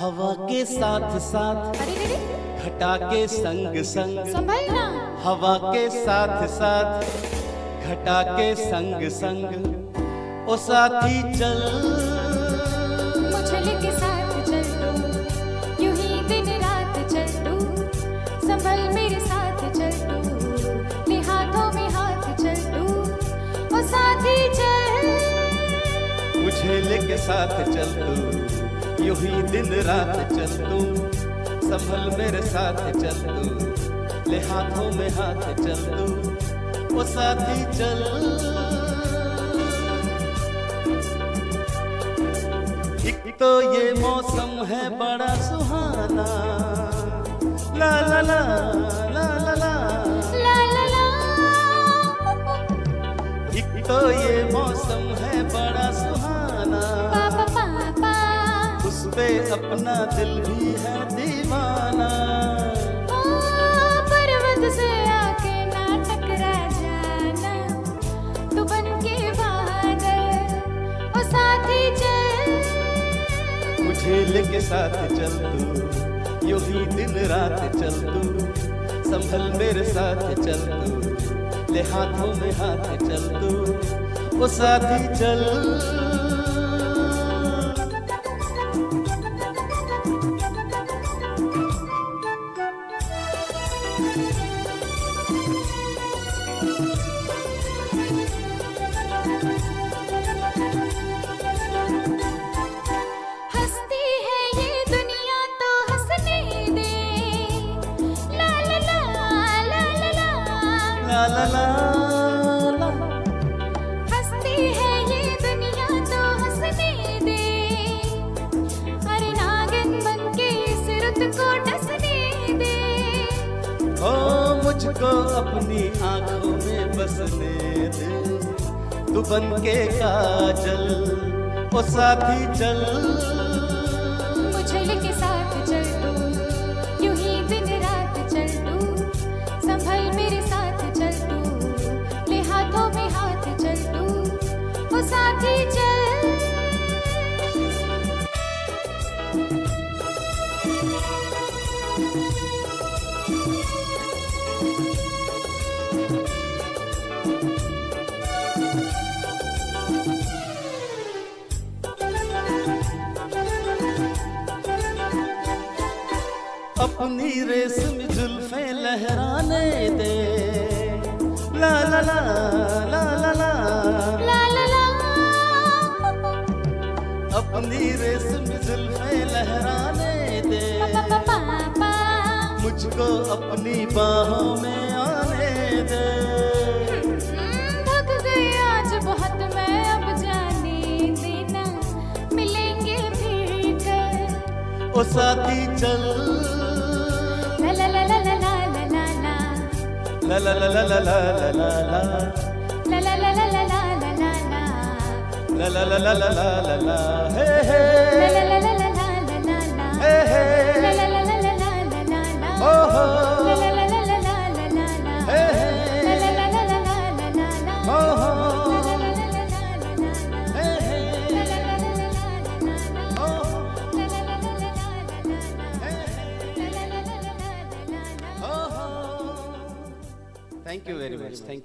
हवा के साथ साथ, अरे रे, घटा के संग संग, संभलना। हवा के साथ साथ, घटा के संग संग, ओ साथी चल मुझे लेके साथ चल तू, यूं ही दिन रात चल तू, संभल मेरे साथ चल तू, ले हाथों में हाथ चल तू, ओ साथी चल। मुझे लेके साथ चल तू, यूं ही दिन रात चल तू, संभल मेरे साथ चल तू, ले हाथों में हाथ चल तू, ओ साथी चल। एक तो ये मौसम है बड़ा सुहाना, ला ला ला ला ला ला ला ला ला। एक तो ये मौसम है बड़ा सुहाना, पापा पापा, उस पे अपना दिल भी है दीवाना। ओ पर्वत से आके ना टकरा जाना, तू बन के बादल, ओ साथी चल। मुझे लेके साथ चल तू, यूं ही दिन रात चल तू, संभल मेरे साथ चल तू, ले हाथों में हाथ चल तू, ओ साथी चल। हंसती है ये दुनिया तो हंसने दे, ला ला ला ला ला ला। ला ला ला ला। हंसती है ये दुनिया तो हंसने दे, अरे नागिन बन के इस रुत को डसने दे। ओ मुझको अपनी आंखों में बसने दे, तू बन के काजल, ओ साथी चल। मुझे लेके साथ चल तू, यूं ही दिन रात चल तू, संभल मेरे साथ चल तू, ले हाथों में हाथ चल तू, ओ साथी चल। अपनी रेशमी जुल्फे लहराने दे, ला ला ला ला ला ला। ला ला ला। अपनी रेशमी जुल्फे लहराने दे, पापा पापा, मुझको अपनी बाहों में आने दे। थक गई आज बहुत मैं, अब जाने देना, मिलेंगे फिर कल, ओ साथी चल। ला ला ला ला ला ला ला ला ला। ला ला ला ला ला ला ला ला ला। ला ला ला ला ला ला ला ला ला। ला ला ला ला ला ला ला ला। हे हे। ला ला ला ला ला ला ला ला ला। हे हे। ला ला ला ला ला ला ला ला ला। ओ हो। ला ला ला ला ला ला ला ला ला। हे हे। ला ला ला ला ला ला ला ला ला। ओ हो। ला ला ला ला ला ला ला ला। हे हे। ला ला ला ला ला ला ला ला। ओ हो। ला ला ला ला ला ला ला ला। हे हे। ला ला ला ला ला ला ला ला। ओ हो। Thank you very much. Thank you.